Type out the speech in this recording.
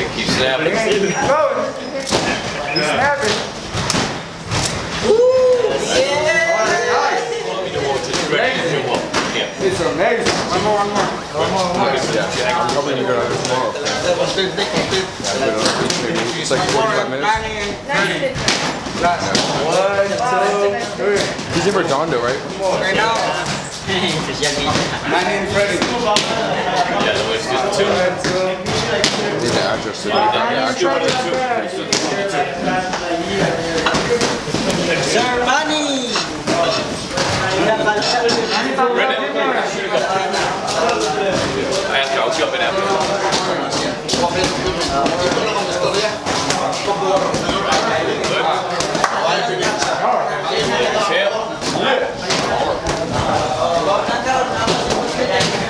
Keep snapping. Keep going. Keep snapping. It's amazing. One more. I'm probably gonna go out tomorrow. It's like 45 minutes. Last. 1, 2, 3. He's in Redondo, right? Right now. Manny and Freddie. Yeah, the list is 2. I need the address. Sir Manny! I'll jump in after.